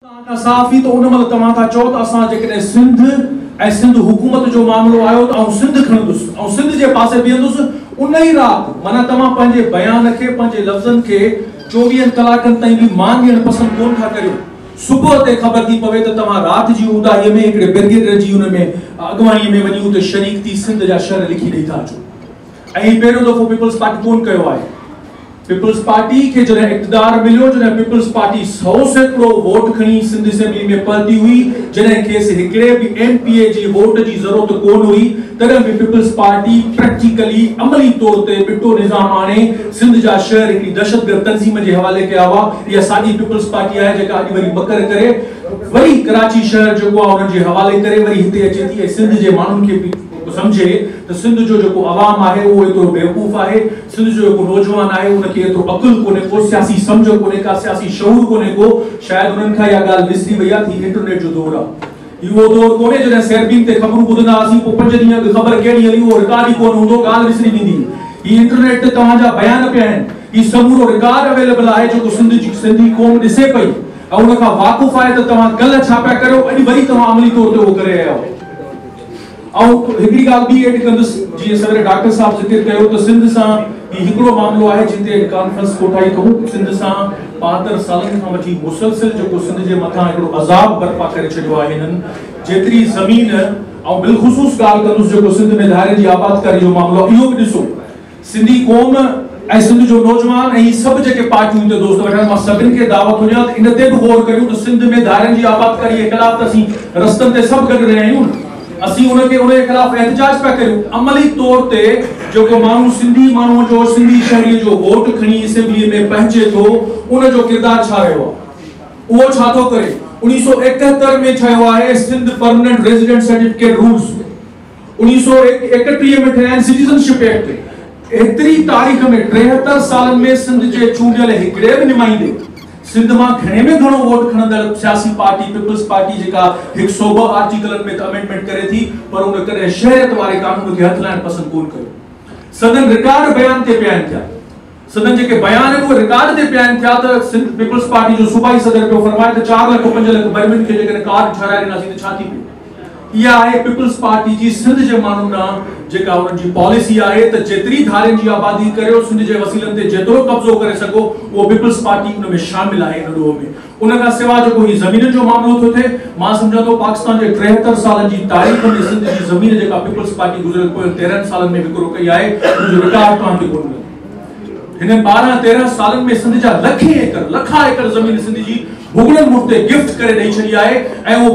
साफ़ी तो उन मल तमा था चो असा जे सिंध हुकूमत जो मामलो आयो तो सिंध खणदुस सिंध जे पासे बीहंदुस उन ही रात माना तमा पंजे बयान के पंजे लफ्जन के 24 कलाकन ताई भी मान दियण पसंद कोन था करियो सुबह ते खबर थी पवे तो तमा रात जी उदाई में एकड़े ब्रिगेडियर जी उन में अगवानी में वनी तो शरीक थी सिंध जा शहर लिखी दी था जो एही पेरो दफो पीपल्स पार्टी कोन कयो आए पीपल्स पार्टी के जने इक़्तिदार मिलो जने पीपल्स पार्टी 100 सैकड़ो वोट खणी सिंध असेंबली में पलती हुई जने केस हिकड़े भी एमपीए जी वोट जी जरूरत कोन हुई तरे भी पीपल्स पार्टी प्रैक्टिकली अमली तौर ते बिटो निजाम आने सिंध जा शहर एक दहशतगर्द तंजीम के हवाले के आवा या साडी पीपल्स पार्टी है जेका आज वरी बकर करे वरी कराची शहर जो उन जे हवाले करे वरी हिते अचे थी सिंध जे मानुन के समझे तो सिंध जो अवाम है वो एतो बेवकूफ है सिंध जो नौजवान है उनके एतो अकुल कोने को सियासी समझ कोने का सियासी शऊर कोने को शायद उनन का या गाल विसरी वया थी इंटरनेट जो दौर है यो दौर कोने जने सरबीन ते खबरू बुधना आसी पो 5 दिन की खबर केडी हली वो रिकॉर्ड ही कोन हुंदो गाल विसरी दी ई इंटरनेट ते तमा जा बयान पे हैं ई समूरो रिकॉर्ड अवेलेबल है जो सिंधी कौम दिसे पई और उनका वाकुफ है तो तमा गल छापा करो अडी वरी तमा अमली तौर ते वो करे आयो और हिकड़ी गाल भी एड कंदस जी सवेरे डॉक्टर साहब जिक्र कयो तो सिंध सा ई हिकड़ो मामलो है जिते कॉन्फ्रेंस कोठाई कहूं सिंध सा 72 सालन का वठी मुसलसल जो सिंध जे मथा एकड़ो अजाब बर्पा करे छडियो है इनन जेतरी जमीन और बिलखुसूस गाल कंदस जो सिंध में धारे जी आबादकारी जो मामलो इयो भी दिसो सिंधी कौम ए सिंध जो नौजवान ए सब जके पार्टियों ते दोस्त वठन मा सबिन के दावत हुया इन ते भी गौर करियो तो सिंध में धारे जी आबादकारी के खिलाफ तसी रस्तन ते सब गड रहे आयूं असी उनके खिलाफ एहतजाज पे करूं अमली तौर ते जो को मानू सिंधी मानू जो सिंधी शहरी जो वोट खणी असेंबली में पहुंचे तो उन जो किरदार छा रहो वो छा तो करे 1971 में छयो है Sindh permanent resident certificate rules 1931 में ठहन सिटीजनशिप एक्ट एतरी तारीख में 73 साल में सिंध जे चूंडियल हिकड़े भी नुमाइंदे सिंध में घणे में घणो वोट खणंदड़ सियासी पार्टी पीपल्स पार्टी जेका 102 आर्टिकलन में अमेंडमेंट करे थी पर उन करे शहरियत वाले कानून के हथ लाइन पसंद कोन कयो सदन रिकॉर्ड बयान ते बयान था सदन जेके बयान है वो रिकॉर्ड ते बयान था तो सिंध पीपल्स पार्टी जो सूबाई सदर पे फरमाया तो 4 लाख 5 लाख बर्मिन के जेके कार्ड ठहराए ना सी छाती पे या है पीपल्स पार्टी जी सिंध जे मानूना जेका उन जी पॉलिसी आहे त जेतरी धारन जी आबादी करियो सिंध जे वसीलन ते जेतरो कब्जो करे सको वो पीपल्स पार्टी उन में शामिल आहे इन दो में उन का सिवा जो ही जमीन जो मामलो तो थे मां समझा तो पाकिस्तान जे 73 साल जी तारीख में सिंध जी जमीन जेका पीपल्स पार्टी गुजरल को 13 साल में विक्रो कई आहे जो रिकॉर्ड तो के कोन इन 12-13 साल में सिंध जा लखा एकड़ जमीन सिंध जी भुगड़न मुफ्ते गिफ्ट करे दई छड़ी आहे ए वो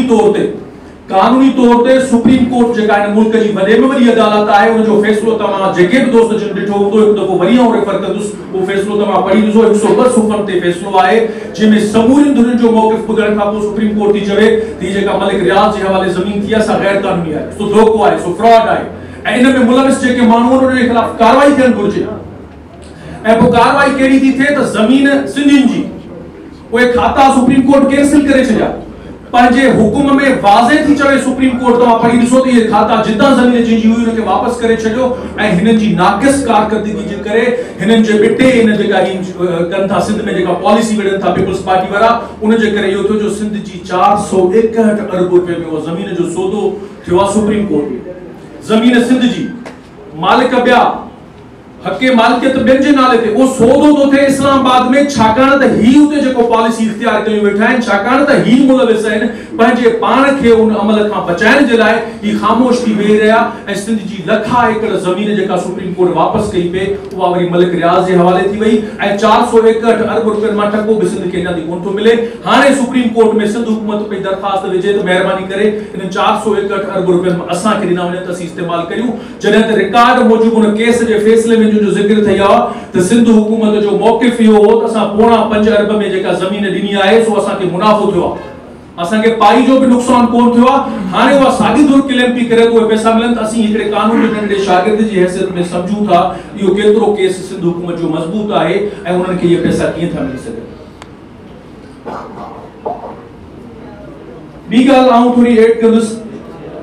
कानूनी तौर ते सुप्रीम कोर्ट जेका इन मुल्क जी वडे में वडी अदालत आहे उन जो फैसलो तमा जेके भी दोस्त जन डिठो तो एक दफो वरी और रेफर करदुस वो फैसलो तमा पढ़ी दिसो 102 सुफन ते फैसलो आहे जिमे समूरी दुनिया जो मौकिफ पुगण का सुप्रीम कोर्ट दी जवे ती जेका मलिक रियाज जे हवाले जमीन थी सा गैर कानूनी आहे सो धोखो आहे सो फ्रॉड आहे इन में मुलविस जेके मानू उन खिलाफ कार्रवाई थियन घुर्जे ए वो कार्रवाई केड़ी थी थे तो जमीन सिंधिन जी ओए खाता सुप्रीम कोर्ट कैंसिल करे छया पंजे हुकुम में वाजे थी चवे सुप्रीम कोर्ट तो पढ़ी दिसो तो ये खाता जितना जमीन जी हुई उनके वापस करे छडियो ए हिनन जी नाकिस कारकर्दगी जे करे हिनन जे बिटे इन जेका कन था सिंध में जेका पॉलिसी वेडन था पीपल्स पार्टी वाला उन जे करे यो तो जो सिंध जी 461 अरब रुपए में वो जमीन जो सौदो थियो सुप्रीम कोर्ट में जमीन सिंध जी मालिक बिया हके मालिकियत बेन जे नाले ते ओ सौदो तो थे इस्लामाबाद में छाकाण त ही उते जेको पॉलिसी इख्तियार कयो वेठा आहिन छाकाण त ही मुलविस आहिन पंहिंजे पाण खे उन अमल खां बचाइण जे लाइ ही खामोश थी वेही रहिया ऐं सिंध जी लखा एकड़ जमीन जेका सुप्रीम कोर्ट वापस कई पे उहा वरी मलिक रियाज जे हवाले थी वई ऐं 461 अरब रुपए मां टको बि सिंध खे न कोन थो मिले हाणे सुप्रीम कोर्ट में सिंध हुकूमत पे दरखास्त विझे त महिरबानी करे इन 461 अरब रुपए असां खे ॾिना वञे त असीं इस्तेमाल करियूं जॾहिं त रिकॉर्ड मौजूद उन केस जे फैसले में जो जिक्र थया त सिंध हुकूमत जो मौकिफ यो हो त असां 5 अरब में जेका जमीन ॾिनी आहे सो असां के मुनाफो थियो असां के पाई जो भी नुकसान कोन थियो हाने वो सागी दूर क्लेम पी करे तो पैसा मिलन त असीं एकड़े कानून जे नंढे शागिर्द जी हैसियत में समझू था यो केतरो केस सिंध हुकूमत जो मजबूत आहे ऐं उनन के ये पैसा कीअं था मिल सके बी गाल आऊं थोड़ी एड कंदुस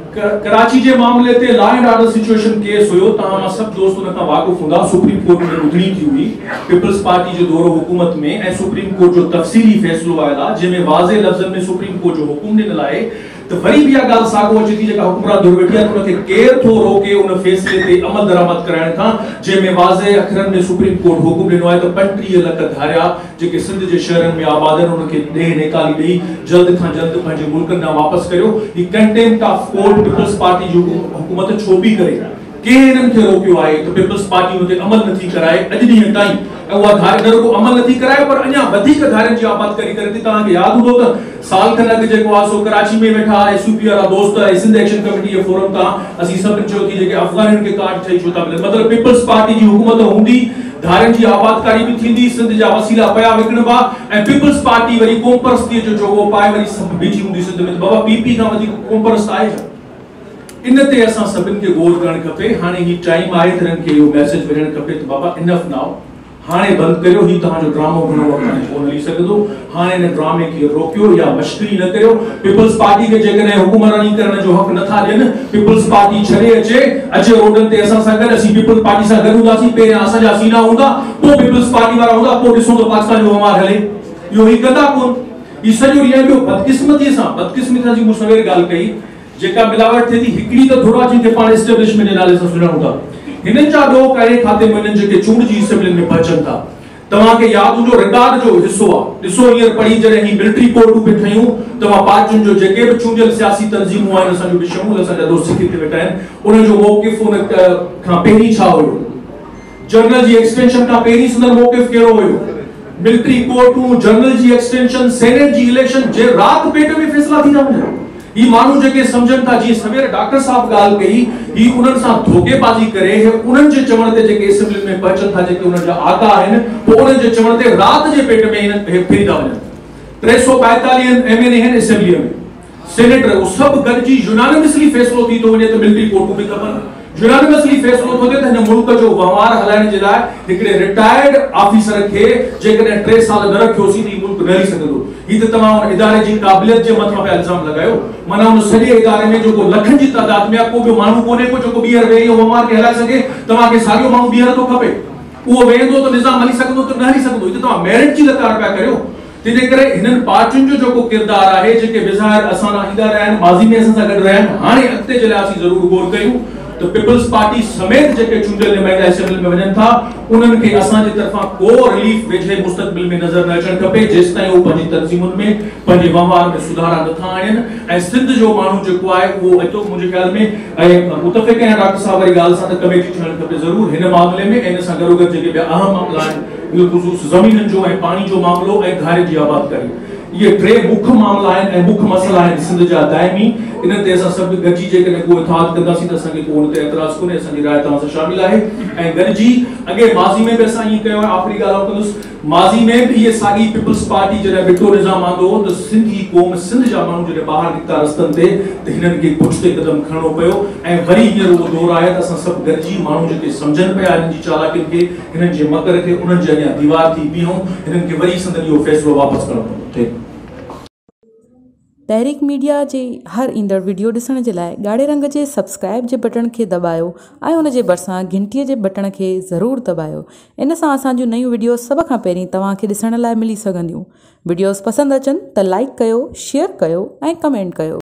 कराची के मामले ते law and order situation case हुयो तहां सब दोस्त उन का वाक़िफ हुंदा सुप्रीम कोर्ट में ॿुधणी थी हुई पीपल्स पार्टी जो दौरो हुकूमत में ऐं सुप्रीम कोर्ट जो तफसीली फैसलो आयला जंहिंमें वाज़े लफ़्ज़न में सुप्रीम कोर्ट जो हुकुम ॾिनल आहे तो वरी भी ॻाल्हि साॻियो अचे थी जेका हुकुमरान दुर्वेटिया उनखे केर थो रोके उन फैसले ते अमल दरामद कराइण खां जंहिंमें वाज़े अखरनि में सुप्रीम कोर्ट हुकुम ॾिनो आहे त 35 लख धारिया जेके सिंध जे शहरनि में आबाद आहिनि उनखे ॾे निकाली ॾेई जल्द खां जल्द पंहिंजे मुल्कनि ॾांहुं वापसि करियो ही contempt of court Peoples Party जो हुकूमत छो बि करे केर इन्हनि खे रोकियो आहे त पीपल्स पार्टी उन ते अमल नथी कराए अॼु ॾींहं ताईं ऐं उहा धारे को अमल नथी कराए पर अञा वधीक धारनि जी आबादकारी करे थी तव्हांखे यादि हूंदो त साल खनि अॻु जेको आहे सो कराची में वेठा एसयूपी वारा दोस्त सिंध एक्शन कमेटी जे फोरम तां असीं सभिनी चयो कि जेके अफ़गाननि खे कार्ड ठही छो था मिलनि मतिलबु पीपल्स पार्टी जी हुकूमत हूंदी धारनि जी आबादकारी भी थींदी सिंध जा वसीला पया विकणबा ऐं पीपल्स पार्टी वरी क़ौम परस्तीअ जो जोगो पाए वरी सभु बीठी हूंदी सिंध में बाबा पीपी खां वधीक क़ौम परस्त आहे छा इन ते असां सभिनि खे गौर करणु खपे हाणे ही टाइम आहे त हिननि खे इहो मैसेज वञणु खपे त बाबा इनफ नाउ हाणे बंदि करियो ही तव्हांजो ड्रामो घणो वक़्तु कोन हली सघंदो हाणे हिन ड्रामे खे रोकियो या मश्करी न करियो पीपल्स पार्टी खे जेकॾहिं हुकुमरानी करण जो हक़ नथा ॾियनि पीपल्स पार्टी छॾे अचे रोडनि ते असां सां गॾु असीं पीपल्स पार्टी सां गॾु हूंदासीं पहिरियां असांजा सीना हूंदा पोइ पीपल्स पार्टी वारा हूंदा पोइ ॾिसूं त पाकिस्तान जो वमार हले इहो ही कंदा कोन ही सॼो ॾींहुं ॿियो बदकिस्मतीअ सां मूं सवेर ॻाल्हि कई जेका मिलावट थिए थी हिकिड़ी त थोरा जिनखे पाण एस्टेब्लिशमेंट जे नाले सां सुञाणूं था हिननि जा ॾोह कहिड़े खाते में हिननि जेके चूंड जी असेंबलियुनि में बचनि था तव्हांखे यादि हूंदो रिकॉर्ड जो हिसो आहे ॾिसो हींअर पढ़ी जॾहिं ही मिलिट्री कोर्टूं बि ठहियूं तव्हां पार्टियुनि जो जेके बि चूंडियल सियासी तंज़ीमूं आहिनि असांजो बि शमूल असांजा दोस्त सिखी ते वेठा आहिनि उन जो मौक़िफ़ उन खां पहिरीं छा हुयो जनरल जी एक्सटेंशन खां पहिरीं संदर मौक़िफ़ कहिड़ो हुयो मिलिट्री कोर्टूं जनरल जी एक्सटेंशन सेनेट जी इलेक्शन जे राति पेट में फैसला थी था वञनि ही मानू जेके समझन था जी सवेरे डॉक्टर साहब गाल कई ही उनन सा धोखेबाजी करे है उनन जे चवण ते जेके असेंबली में पहुचन था जेके उनन जा आका आहिन वो उनन जे चवण ते रात जे पेट में इन फिरी था वञन 345 एमएनए हैं असेंबली में सेनेटर वो सब गॾिजी यूनानिमसली फैसलो थी तो वञे त मिलिट्री कोर्ट भी खपन यूनानिमसली फैसलो थो थिए त हिन मुल्क जो वहिंवार हलाइण जे लाइ हिकिड़े रिटायर्ड ऑफिसर खे जेकॾहिं 3 साल न रखियोसीं त मुल्क न हली सघंदो ही त तव्हां उन इदारे जी क़ाबिलियत जे मथां पे इल्जाम लगायो माना उन सॼे इदारे में जेको लखनि जी तादाद में को बि माण्हू कोन्हे को जेको ॿीहर वेही वहिंवार खे हलाए सघे तव्हांखे साॻियो माण्हू ॿीहर थो खपे उहो वेंदो त निज़ाम हली सघंदो त न हली सघंदो ही त तव्हां मेरिट जी लकार पिया करियो तंहिंजे करे हिननि पार्टियुनि जो जेको किरदार आहे जेके बेज़ाहिर असां ईंदा रहिया आहिनि माज़ी में असां सां गॾु रहिया आहिनि हाणे अॻिते जे लाइ असीं ज़रूरु गौर कयूं तो पीपल्स पार्टी समेत जेके चूंडियल नुमाइंदा असेंबली में वञनि था उन्हनि खे असां जे तरफ़ां को रिलीफ वेझे मुस्तक़बिल में नज़र न अचणु खपे जेसि ताईं उहो पंहिंजी तंज़ीमुनि में पंहिंजे वहिंवार में सुधारा नथा आणनि ऐं सिंध जो माण्हू जेको आहे उहो एतिरो मुंहिंजे ख़्याल में ऐं मुतफ़िक़ आहियां डॉक्टर साहब वारी ॻाल्हि सां त कमेटी ठहणु खपे ज़रूरु हिन मामले में ऐं इन सां गॾोगॾु जेके ॿिया अहम मामला आहिनि बिलख़ुसूस ज़मीननि जो ऐं पाणी जो मामलो ऐं धारे जी आबादकारी ये 3 मुख्य मामला आहिनि ऐं मुख्य मसला आहिनि सिंध जा दाइमी इन ते असां सभु गॾिजी जेकॾहिं को इतिहाद कंदासीं त असांखे को उन ते एतिराज़ कोन्हे असांजी राय तव्हां सां शामिल आहे ऐं गॾिजी अॻे माज़ी में बि असां ईअं कयो आहे आख़िरी ॻाल्हि कंदुसि माज़ी में बि इहे साॻी पीपल्स पार्टी जॾहिं बिटो निज़ाम आंदो हो त सिंधी क़ौम सिंध जा माण्हू जॾहिं ॿाहिरि निकिता रस्तनि ते त हिननि खे पुठिते क़दम खणणो पियो ऐं वरी हींअर उहो दौरु आहे त असां सभु गॾिजी माण्हू जेके सम्झनि पिया हिननि जी चालाकियुनि खे हिननि जे मकर खे उन्हनि जे अॻियां दीवार थी बीहूं हिननि खे वरी संदन इहो फ़ैसिलो वापसि करणो पवंदो तहरीक मीडिया जे हर ईंदड़ वीडियो ॾिसण जे लाइ ॻाढ़े रंग जे सब्सक्राइब जे बटन खे दॿायो ऐं उन जे भरिसां घंटीअ जे बटन खे ज़रूरु दॿायो इन सां असांजूं नयूं वीडियो सभ खां पहिरीं तव्हांखे ॾिसण लाइ मिली सघंदियूं वीडियोस पसंदि अचनि त लाइक कयो शेयर कयो ऐं कमेंट कयो